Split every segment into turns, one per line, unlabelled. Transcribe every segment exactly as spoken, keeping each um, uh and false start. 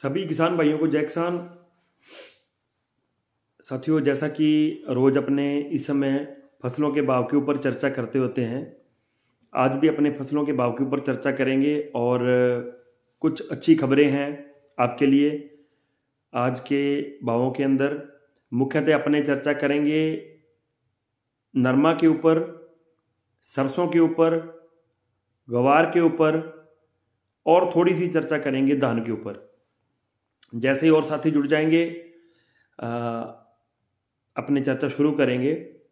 सभी किसान भाइयों को जय किसान। साथियों, जैसा कि रोज अपने इस समय फसलों के भाव के ऊपर चर्चा करते होते हैं, आज भी अपने फसलों के भाव के ऊपर चर्चा करेंगे और कुछ अच्छी खबरें हैं आपके लिए। आज के भावों के अंदर मुख्यतः अपने चर्चा करेंगे नरमा के ऊपर, सरसों के ऊपर, ग्वार के ऊपर और थोड़ी सी चर्चा करेंगे धान के ऊपर। जैसे ही और साथी जुड़ जाएंगे आ, अपने चर्चा शुरू करेंगे।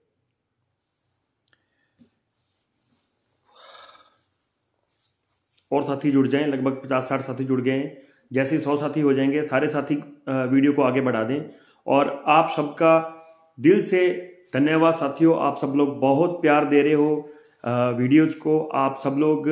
और साथी जुड़ जाएं, लगभग पचास साठ साथी जुड़ गए हैं। जैसे ही सौ साथी हो जाएंगे सारे साथी वीडियो को आगे बढ़ा दें। और आप सबका दिल से धन्यवाद साथियों, आप सब लोग बहुत प्यार दे रहे हो वीडियोज को, आप सब लोग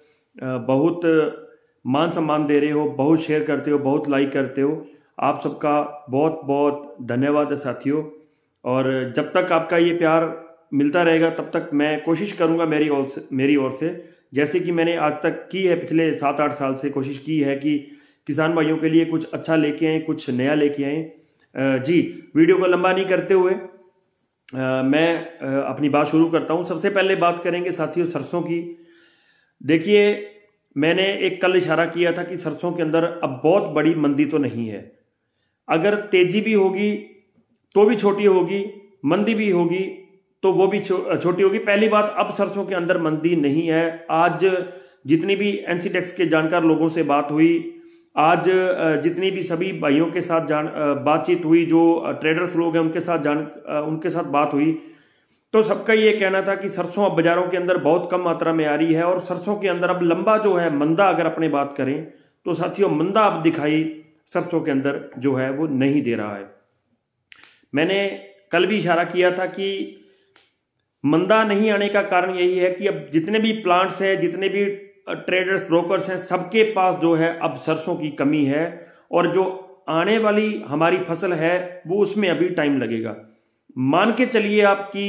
बहुत मान सम्मान दे रहे हो, बहुत शेयर करते हो, बहुत लाइक करते हो। आप सबका बहुत बहुत धन्यवाद है साथियों। और जब तक आपका ये प्यार मिलता रहेगा तब तक मैं कोशिश करूँगा मेरी ओर से मेरी ओर से जैसे कि मैंने आज तक की है, पिछले सात आठ साल से कोशिश की है कि किसान भाइयों के लिए कुछ अच्छा लेके आएँ, कुछ नया लेके आएँ। जी, वीडियो को लंबा नहीं करते हुए आ, मैं आ, अपनी बात शुरू करता हूँ। सबसे पहले बात करेंगे साथियों सरसों की। देखिए, मैंने एक कल इशारा किया था कि सरसों के अंदर अब बहुत बड़ी मंदी तो नहीं है। अगर तेजी भी होगी तो भी छोटी होगी, मंदी भी होगी तो वो भी छो, छोटी होगी। पहली बात, अब सरसों के अंदर मंदी नहीं है। आज जितनी भी एनसीडेक्स के जानकार लोगों से बात हुई, आज जितनी भी सभी भाइयों के साथ जान बातचीत हुई, जो ट्रेडर्स लोग हैं उनके साथ जान उनके साथ बात हुई, तो सबका ये कहना था कि सरसों अब बाजारों के अंदर बहुत कम मात्रा में आ रही है। और सरसों के अंदर अब लंबा जो है मंदा, अगर अपने बात करें तो साथियों मंदा अब दिखाई सरसों के अंदर जो है वो नहीं दे रहा है। मैंने कल भी इशारा किया था कि मंदा नहीं आने का कारण यही है कि अब जितने भी प्लांट्स हैं, जितने भी ट्रेडर्स ब्रोकर्स हैं, सबके पास जो है अब सरसों की कमी है। और जो आने वाली हमारी फसल है वो उसमें अभी टाइम लगेगा। मान के चलिए आपकी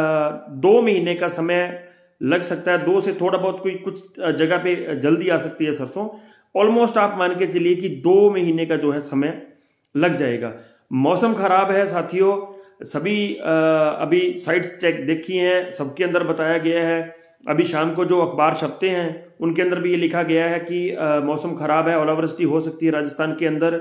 दो महीने का समय लग सकता है, दो से थोड़ा बहुत कोई कुछ जगह पे जल्दी आ सकती है सरसों। ऑलमोस्ट आप मान के चलिए कि दो महीने का जो है समय लग जाएगा। मौसम खराब है साथियों, सभी आ, अभी साइट्स चेक देखी हैं, सबके अंदर बताया गया है। अभी शाम को जो अखबार छपते हैं उनके अंदर भी ये लिखा गया है कि आ, मौसम खराब है, ओलावृष्टि हो सकती है राजस्थान के अंदर।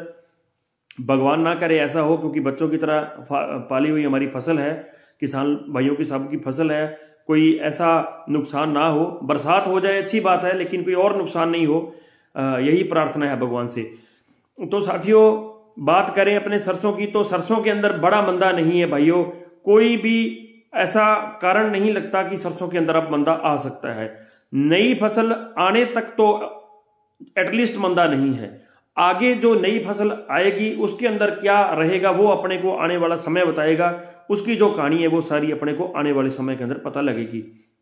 भगवान ना करे ऐसा हो, क्योंकि बच्चों की तरह पाली हुई हमारी फसल है, किसान भाइयों की सबकी फसल है, कोई ऐसा नुकसान ना हो। बरसात हो जाए अच्छी बात है, लेकिन कोई और नुकसान नहीं हो, यही प्रार्थना है भगवान से। तो साथियों, बात करें अपने सरसों की, तो सरसों के अंदर बड़ा मंदा नहीं है भाइयों। कोई भी ऐसा कारण नहीं लगता कि सरसों के अंदर अब मंदा आ सकता है। नई फसल आने तक तो एटलीस्ट मंदा नहीं है। आगे जो नई फसल आएगी उसके अंदर क्या रहेगा वो अपने को आने वाला समय बताएगा। उसकी जो कहानी है वो सारी अपने को आने वाले समय के अंदर पता लगेगी।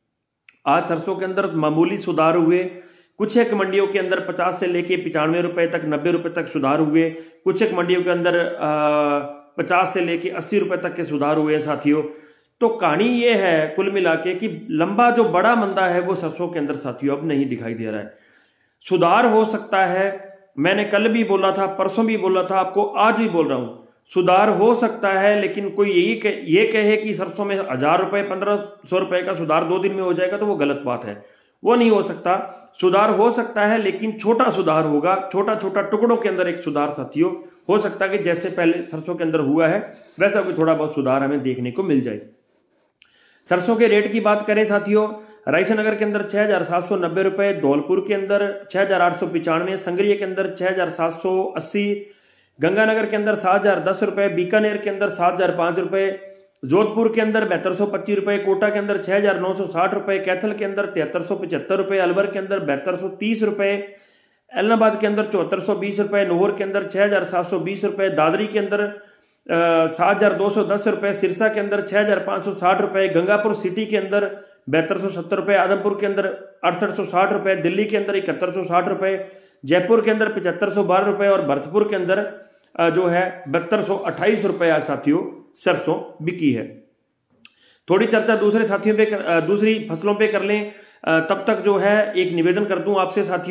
आज सरसों के अंदर मामूली सुधार हुए, कुछ एक मंडियों के अंदर पचास से लेके पिचानवे रुपए तक, नब्बे रुपए तक सुधार हुए। कुछ एक मंडियों के अंदर पचास से लेके अस्सी रुपए तक के सुधार हुए साथियों। तो कहानी ये है कुल मिला के कि लंबा जो बड़ा मंदा है वो सरसों के अंदर साथियों अब नहीं दिखाई दे रहा है। सुधार हो सकता है, मैंने कल भी बोला था, परसों भी बोला था, आपको आज भी बोल रहा हूं, सुधार हो सकता है। लेकिन कोई यही कह, ये कहे कि सरसों में हजार रुपए पंद्रह सौ रुपए का सुधार दो दिन में हो जाएगा तो वो गलत बात है, वो नहीं हो सकता। सुधार हो सकता है लेकिन छोटा सुधार होगा, छोटा छोटा टुकड़ों के अंदर एक सुधार साथियों हो सकता है कि जैसे पहले सरसों के अंदर हुआ है वैसा कोई थोड़ा बहुत सुधार हमें देखने को मिल जाए। सरसों के रेट की बात करें साथियों, रायसन नगर के अंदर छह हजार सात सौ नब्बे रुपए, धौलपुर के अंदर छह हजार आठ सौ पिचानवे, संगरिया के अंदर छह हजार सात सौ अस्सी, गंगानगर के अंदर सात हजार दस रुपए, बीकानेर के अंदर सात हजार पांच रुपए, जोधपुर के अंदर बहत्तर सौ पच्चीस रुपए, कोटा के अंदर छह हजार नौ सौ साठ रुपए, कैथल के अंदर तिहत्तर सौ पचहत्तर रुपए, अलवर के अंदर बहत्तर सौ तीस रुपए, एलनाबाद के अंदर चौहत्तर सौ बीस रुपए, नोहर के अंदर छह हजार सात सौ बीस रुपए, दादरी के अंदर सात हजार दो सौ दस रुपए, सिरसा के अंदर छह हजार पांच सौ साठ रुपए, गंगापुर सिटी के अंदर बहत्तर सौ सत्तर रुपए, आदमपुर के अंदर अड़सठ सौ साठ रुपए, दिल्ली के अंदर इकहत्तर सौ साठ रुपए, जयपुर के अंदर पचहत्तर सौ बारह रुपए और भरतपुर के अंदर जो है बहत्तर सौ अट्ठाईस रुपए आज साथियों सरसों बिकी है। थोड़ी चर्चा दूसरे साथियों पे कर, दूसरी फसलों पे कर लें। तब तक जो है एक निवेदन कर दूं आपसे साथियों,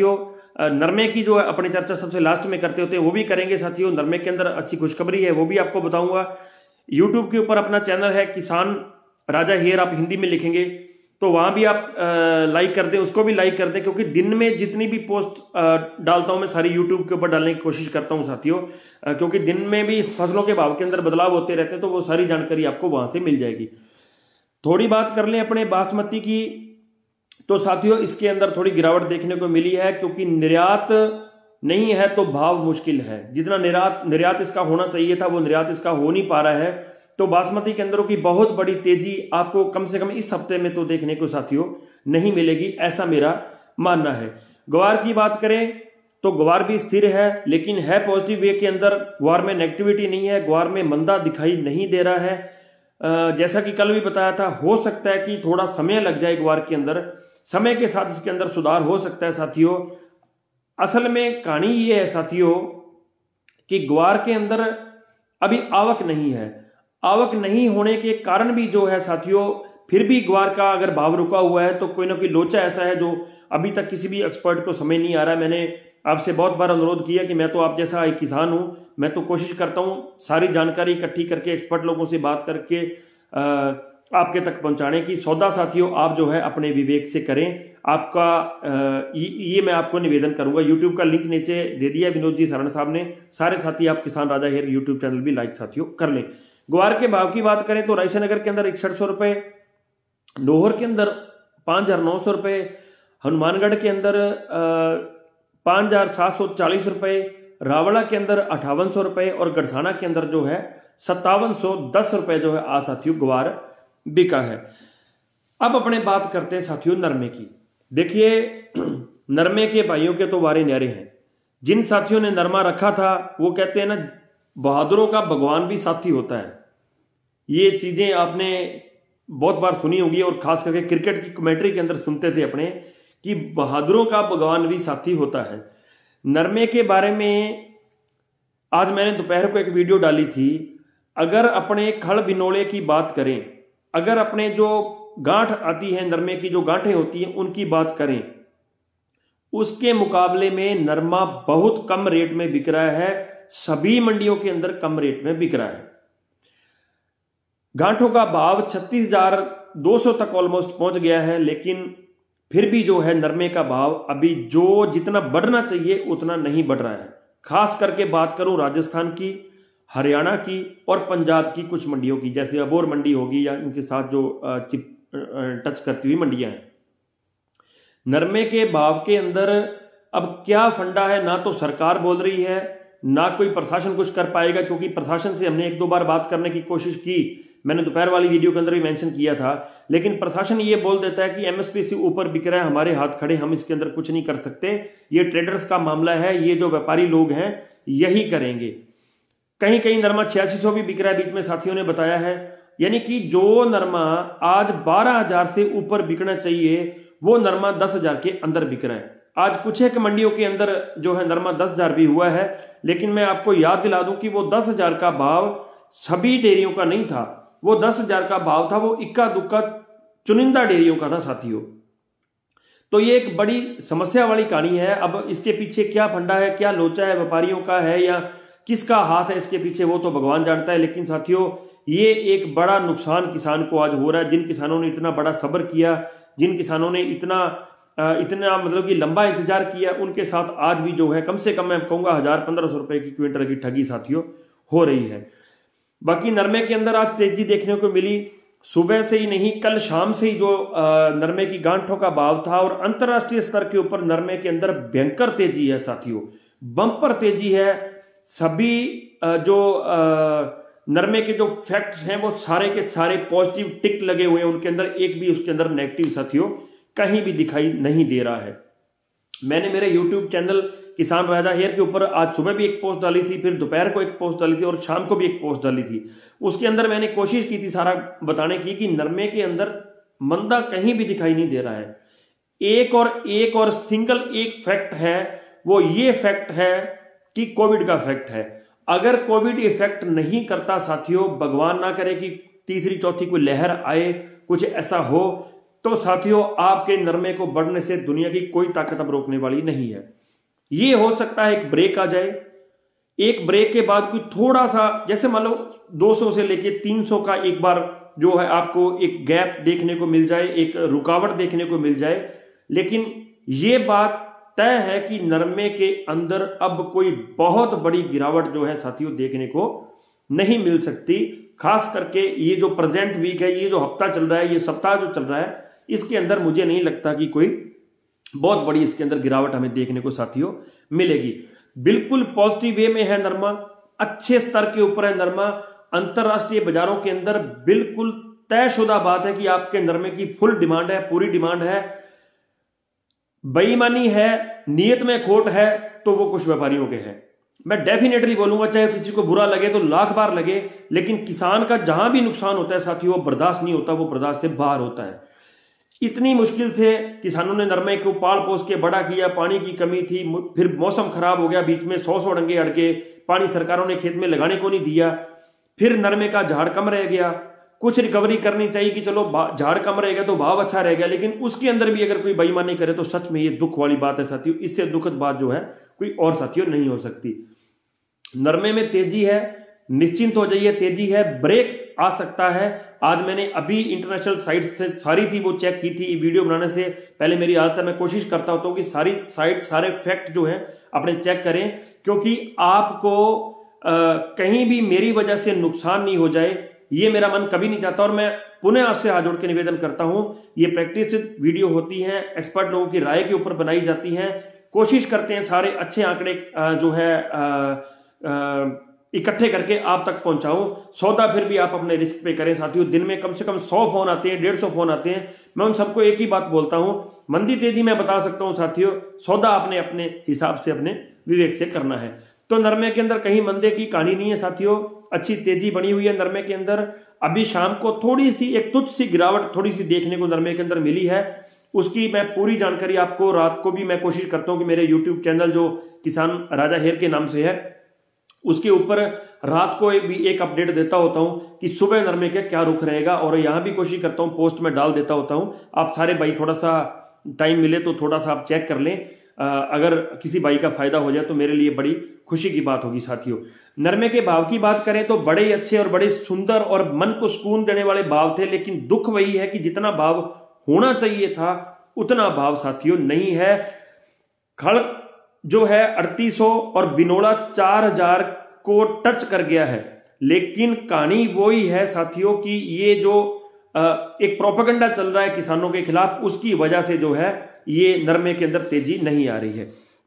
नरमे की जो है अपनी चर्चा सबसे लास्ट में करते होते हैं वो भी करेंगे साथियों। नरमे के अंदर अच्छी खुशखबरी है वो भी आपको बताऊंगा। यूट्यूब के ऊपर अपना चैनल है किसान राजा हेयर, आप हिंदी में लिखेंगे तो वहां भी आप लाइक कर दें, उसको भी लाइक कर दें, क्योंकि दिन में जितनी भी पोस्ट डालता हूं मैं सारी यूट्यूब के ऊपर डालने की कोशिश करता हूं साथियों, क्योंकि दिन में भी फसलों के भाव के अंदर बदलाव होते रहते हैं तो वो सारी जानकारी आपको वहां से मिल जाएगी। थोड़ी बात कर लें अपने बासमती की, तो साथियों इसके अंदर थोड़ी गिरावट देखने को मिली है, क्योंकि निर्यात नहीं है तो भाव मुश्किल है। जितना निर्यात निर्यात इसका होना चाहिए था वो निर्यात इसका हो नहीं पा रहा है, तो बासमती के अंदर की बहुत बड़ी तेजी आपको कम से कम इस हफ्ते में तो देखने को साथियों नहीं मिलेगी, ऐसा मेरा मानना है। ग्वार की बात करें तो ग्वार भी स्थिर है, लेकिन है पॉजिटिव वे के अंदर। ग्वार में नेगेटिविटी नहीं है, ग्वार में मंदा दिखाई नहीं दे रहा है। जैसा कि कल भी बताया था, हो सकता है कि थोड़ा समय लग जाए ग्वार के अंदर, समय के साथ इसके अंदर सुधार हो सकता है साथियों। असल में कहानी ये है साथियों कि ग्वार के अंदर अभी आवक नहीं है। आवक नहीं होने के कारण भी जो है साथियों, फिर भी ग्वार का अगर भाव रुका हुआ है तो कोई ना कोई लोचा ऐसा है जो अभी तक किसी भी एक्सपर्ट को समझ नहीं आ रहा है। मैंने आपसे बहुत बार अनुरोध किया कि मैं तो आप जैसा एक किसान हूं, मैं तो कोशिश करता हूं सारी जानकारी इकट्ठी करके एक्सपर्ट लोगों से बात करके आ, आपके तक पहुंचाने की। सौदा साथियों आप जो है अपने विवेक से करें। आपका ये, ये मैं आपको निवेदन करूंगा। यूट्यूब का लिंक नीचे दे दिया विनोद जी सराणा साहब ने। सारे साथी आप Kisan Raja here YouTube channel भी लाइक साथियों कर लें। ग्वार के भाव की बात करें तो रायसेनगर के अंदर इकसठ सौ रुपए, लोहर के अंदर पांच हजार नौ सौ रुपए, हनुमानगढ़ के अंदर पांच हजार सात सौ चालीस रुपए, रावड़ा के अंदर अट्ठावन सौ रुपए और गढ़साना के अंदर जो है सत्तावन सौ दस रुपए जो है आज साथियों ग्वार बिका है। अब अपने बात करते हैं साथियों नरमे की। देखिए नरमे के भाइयों के तो वारे न्यारे हैं। जिन साथियों ने नरमा रखा था वो कहते हैं ना, बहादुरों का भगवान भी साथी होता है। ये चीजें आपने बहुत बार सुनी होगी और खास करके क्रिकेट की कमेंट्री के अंदर सुनते थे अपने, कि बहादुरों का भगवान भी साथी होता है। नरमे के बारे में आज मैंने दोपहर को एक वीडियो डाली थी। अगर अपने खड़ बिनोले की बात करें, अगर अपने जो गांठ आती है नरमे की, जो गांठें होती हैं उनकी बात करें, उसके मुकाबले में नरमा बहुत कम रेट में बिक रहा है। सभी मंडियों के अंदर कम रेट में बिक रहा है। गांठों का भाव छत्तीस हजार दो सौ तक ऑलमोस्ट पहुंच गया है, लेकिन फिर भी जो है नरमे का भाव अभी जो जितना बढ़ना चाहिए उतना नहीं बढ़ रहा है। खास करके बात करूं राजस्थान की, हरियाणा की और पंजाब की कुछ मंडियों की, जैसे अबोर मंडी होगी या इनके साथ जो चिप टच करती हुई मंडियां हैं। नरमे के भाव के अंदर अब क्या फंडा है, ना तो सरकार बोल रही है ना कोई प्रशासन कुछ कर पाएगा, क्योंकि प्रशासन से हमने एक दो बार बात करने की कोशिश की, मैंने दोपहर वाली वीडियो के अंदर भी मेंशन किया था, लेकिन प्रशासन ये बोल देता है कि एमएसपी से ऊपर बिक रहा है, हमारे हाथ खड़े, हम इसके अंदर कुछ नहीं कर सकते, ये ट्रेडर्स का मामला है, ये जो व्यापारी लोग हैं यही करेंगे। कहीं कहीं नरमा छियासी सौ भी बिक रहा है, बीच में साथियों ने बताया है। यानी कि जो नरमा आज बारह हजार से ऊपर बिकना चाहिए वो नरमा दस हजार के अंदर बिक रहा है। आज कुछ एक मंडियों के अंदर जो है नरमा दस हजार भी हुआ है, लेकिन मैं आपको याद दिला दूं कि वो दस हजार का भाव सभी डेयरियों का नहीं था, वो दस हजार का भाव था वो इक्का दुक्का चुनिंदा डेयरियों का था साथियों। तो ये एक बड़ी समस्या वाली कहानी है। अब इसके पीछे क्या फंडा है, क्या लोचा है, व्यापारियों का है या किसका हाथ है इसके पीछे, वो तो भगवान जानता है। लेकिन साथियों ये एक बड़ा नुकसान किसान को आज हो रहा है। जिन किसानों ने इतना बड़ा सब्र किया, जिन किसानों ने इतना इतना मतलब कि लंबा इंतजार किया, उनके साथ आज भी जो है कम से कम मैं कहूंगा हजार पंद्रह सौ रुपए की क्विंटल की ठगी साथियों हो रही है। बाकी नरमे के अंदर आज तेजी देखने को मिली, सुबह से ही नहीं कल शाम से ही जो नरमे की गांठों का भाव था, और अंतरराष्ट्रीय स्तर के ऊपर नरमे के अंदर भयंकर तेजी है साथियों, बम्पर तेजी है। सभी जो नरमे के जो फैक्ट्स हैं वो सारे के सारे पॉजिटिव टिक लगे हुए हैं, उनके अंदर एक भी उसके अंदर नेगेटिव साथियों कहीं भी दिखाई नहीं दे रहा है। मैंने मेरे यूट्यूब चैनल किसान राजा हेयर के ऊपर आज सुबह भी एक पोस्ट डाली थी, फिर दोपहर को एक पोस्ट डाली थी और शाम को भी एक पोस्ट डाली थी। उसके अंदर मैंने कोशिश की थी सारा बताने की कि नरमे के अंदर मंदा कहीं भी दिखाई नहीं दे रहा है। एक और एक और सिंगल एक फैक्ट है, वो ये फैक्ट है कि कोविड का फैक्ट है। अगर कोविड इफेक्ट नहीं करता साथियों, भगवान ना करे कि तीसरी चौथी कोई लहर आए, कुछ ऐसा हो, तो साथियों आपके नरमे को बढ़ने से दुनिया की कोई ताकत अब रोकने वाली नहीं है। ये हो सकता है एक ब्रेक आ जाए, एक ब्रेक के बाद कोई थोड़ा सा, जैसे मान लो दो सौ से लेके तीन सौ का एक बार जो है आपको एक गैप देखने को मिल जाए, एक रुकावट देखने को मिल जाए। लेकिन ये बात तय है कि नरमे के अंदर अब कोई बहुत बड़ी गिरावट जो है साथियों देखने को नहीं मिल सकती। खास करके ये जो प्रेजेंट वीक है, ये जो हफ्ता चल रहा है, ये सप्ताह जो चल रहा है, इसके अंदर मुझे नहीं लगता कि कोई बहुत बड़ी इसके अंदर गिरावट हमें देखने को साथियों मिलेगी। बिल्कुल पॉजिटिव वे में है नरमा, अच्छे स्तर के ऊपर है नरमा। अंतरराष्ट्रीय बाजारों के अंदर बिल्कुल तयशुदा बात है कि आपके नरमे की फुल डिमांड है, पूरी डिमांड है। बेईमानी है, नियत में खोट है, तो वो कुछ व्यापारियों के है। मैं डेफिनेटली बोलूंगा, चाहे किसी को बुरा लगे तो लाख बार लगे, लेकिन किसान का जहां भी नुकसान होता है साथियों वो बर्दाश्त नहीं होता, वो बर्दाश्त से बाहर होता है। इतनी मुश्किल से किसानों ने नरमे को पाल पोस के बड़ा किया, पानी की कमी थी, फिर मौसम खराब हो गया, बीच में सौ सौ डंगे अड़के, पानी सरकारों ने खेत में लगाने को नहीं दिया, फिर नरमे का झाड़ कम रह गया। कुछ रिकवरी करनी चाहिए कि चलो झाड़ कम रहेगा तो भाव अच्छा रहेगा, लेकिन उसके अंदर भी अगर कोई बेईमानी करे तो सच में ये दुख वाली बात है साथियों। इससे दुखद बात जो है कोई और साथियों नहीं हो सकती। नरमे में तेजी है, निश्चिंत हो जाइए, तेजी है, ब्रेक आ सकता है। आज मैंने अभी इंटरनेशनल साइट से सारी थी वो चेक की थी, वीडियो बनाने से पहले मेरी आदत है, मैं कोशिश करता होता हूं कि सारी साइट सारे फैक्ट जो है अपने चेक करें, क्योंकि आपको आ, कहीं भी मेरी वजह से नुकसान नहीं हो जाए, ये मेरा मन कभी नहीं चाहता। और मैं पुनः आपसे हाथ जोड़ के निवेदन करता हूं, ये प्रैक्टिस वीडियो होती है, एक्सपर्ट लोगों की राय के ऊपर बनाई जाती हैं, कोशिश करते हैं सारे अच्छे आंकड़े जो है इकट्ठे करके आप तक पहुंचाऊं। सौदा फिर भी आप अपने रिस्क पे करें साथियों। दिन में कम से कम सौ फोन आते हैं, डेढ़ सौ फोन आते हैं, मैं उन सबको एक ही बात बोलता हूं, मंदी तेजी मैं बता सकता हूं साथियों, सौदा आपने अपने हिसाब से अपने विवेक से करना है। तो नरमे के अंदर कहीं मंदे की कहानी नहीं है साथियों, अच्छी तेजी बनी हुई है नरमे के अंदर। अभी शाम को थोड़ी सी एक तुच्छ सी गिरावट थोड़ी सी देखने को नरमे के अंदर मिली है, उसकी मैं पूरी जानकारी आपको रात को भी मैं कोशिश करता हूं कि मेरे यूट्यूब चैनल जो किसान राजा हेर के नाम से है उसके ऊपर रात को भी एक अपडेट देता होता हूं कि सुबह नरमे का क्या रुख रहेगा, और यहां भी कोशिश करता हूं पोस्ट में डाल देता होता हूं। आप सारे भाई थोड़ा सा टाइम मिले तो थोड़ा सा आप चेक कर लें, अगर किसी भाई का फायदा हो जाए तो मेरे लिए बड़ी खुशी की बात होगी साथियों। नरमे के भाव की बात करें तो बड़े ही अच्छे और बड़े सुंदर और मन को सुकून देने वाले भाव थे, लेकिन दुख वही है कि जितना भाव होना चाहिए था उतना भाव साथियों नहीं है। खड़ जो है अड़तीस सौ और बिनोड़ा चार हजार को टच कर गया है, लेकिन कहानी वही है साथियों कि ये जो एक प्रोपेगेंडा चल रहा है किसानों के खिलाफ, उसकी वजह से जो है ये नरमे के अंदर तेजी नहीं आ रही है।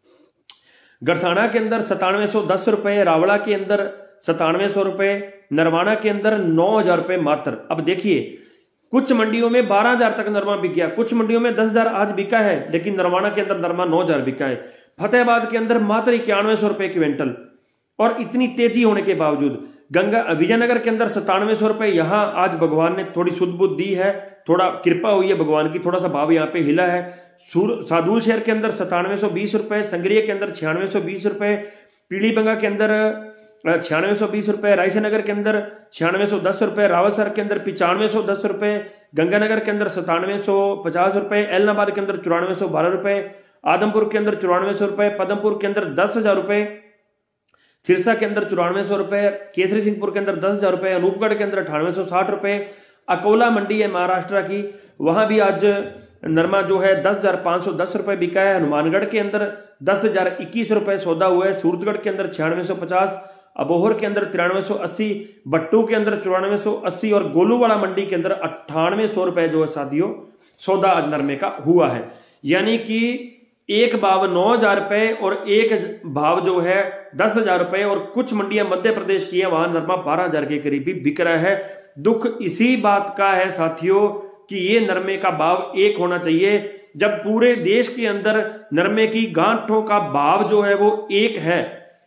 गड़साना के अंदर सतानवे सौ दस रुपए, रावड़ा के अंदर सतानवे सौ रुपए, नरवाना के अंदर नौ हजार रुपए मात्र। अब देखिए कुछ मंडियों में बारह हजार तक नरमा बिक गया, कुछ मंडियों में दस हजार आज बिका है, लेकिन नरवाना के अंदर नरमा नौ हजार बिका है। फतेहाबाद के अंदर मात्र इक्यानवे सौ रुपए क्विंटल, और इतनी तेजी होने के बावजूद गंगा विजयनगर के अंदर सतानवे सौ रुपए। यहां आज भगवान ने थोड़ी सुध बुद्ध दी है, थोड़ा कृपा हुई है भगवान की, थोड़ा सा भाव यहाँ पे हिला है। सादुल शहर के अंदर सतानवे सौ बीस रुपए, संग्रिय के अंदर छियानवे सौ बीस रुपए, पीलीबंगा के अंदर छियानवे सौ बीस रुपए, रायसेनगर के अंदर छियानवे सौ दस रुपए, रावतसर के अंदर पिचानवे सौ दस रुपए, गंगानगर के अंदर सतानवे सौ पचास रुपए, एलनाबाद के अंदर चौरानवे सौ बारह रुपए, आदमपुर के अंदर चौरानवे सौ रुपए, पदमपुर के अंदर दस हजार रुपए, सिरसा के अंदर चौरानवे सौ रुपए, केसरी सिंहपुर के अंदर दस हजार रुपए, अनूपगढ़ के अंदर अठानवे सौ साठ रुपए, अकोला मंडी है महाराष्ट्र की, वहां भी आज नरमा जो है दस हजार पांच सौ दस रुपए बिका है। हनुमानगढ़ के अंदर दस हजार इक्कीस रुपए सौदा हुआ है, सूरतगढ़ के अंदर छियानवे सौ पचास, अबोहर के अंदर तिरानवे सौ अस्सी, बट्टू के अंदर चौरानवे सौ अस्सी, और गोलूवाड़ा मंडी के अंदर अट्ठानवे सौ रुपए जो है साथियों सौदा आज नरमे का हुआ है। यानी कि एक भाव नौ हजार रुपए और एक भाव जो है दस हजार रुपए, और कुछ मंडियां मध्य प्रदेश की है वहां नरमा बारह हजार के करीब भी बिक रहा है। दुख इसी बात का है साथियों कि ये नरमे का भाव एक होना चाहिए। जब पूरे देश के अंदर नरमे की गांठों का भाव जो है वो एक है,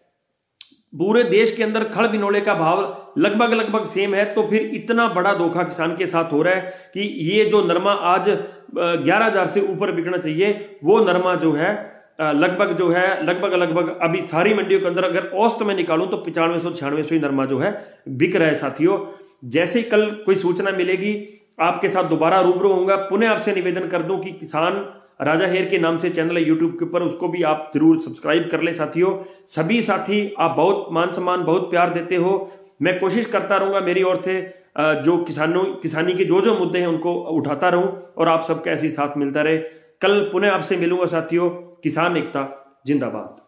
पूरे देश के अंदर खड़ बिनोले का भाव लगभग लगभग सेम है, तो फिर इतना बड़ा धोखा किसान के साथ हो रहा है कि ये जो नरमा आज ग्यारह हजार से ऊपर बिकना चाहिए, वो नरमा जो है लगभग जो है लगभग लगभग अभी सारी मंडियों के अंदर अगर औसत में निकालूं तो पचानवे सौ छियानवे सौ ही नरमा जो है बिक रहा है साथियों। जैसे ही कल कोई सूचना मिलेगी आपके साथ दोबारा रूबरू होऊंगा। पुनः आपसे निवेदन कर दूं कि किसान राजा हेयर के नाम से चैनल है यूट्यूब के ऊपर, उसको भी आप जरूर सब्सक्राइब कर लें साथियों। सभी साथी आप बहुत मान सम्मान बहुत प्यार देते हो, मैं कोशिश करता रहूंगा मेरी ओर से जो किसानों किसानी के जो जो मुद्दे हैं उनको उठाता रहूं और आप सबका ऐसे साथ मिलता रहे। कल पुनः आपसे मिलूंगा साथियों। किसान एकता जिंदाबाद।